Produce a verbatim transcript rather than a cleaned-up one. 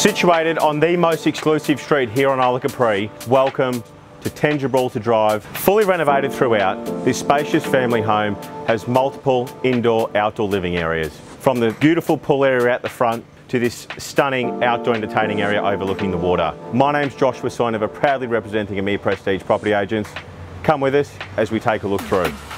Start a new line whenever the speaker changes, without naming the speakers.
Situated on the most exclusive street here on Isle of Capri, welcome to ten Gibraltar Drive. Fully renovated throughout, this spacious family home has multiple indoor-outdoor living areas. From the beautiful pool area at the front to this stunning outdoor entertaining area overlooking the water. My name's Joshua Soinever, proudly representing Amir Prestige Property Agents. Come with us as we take a look through.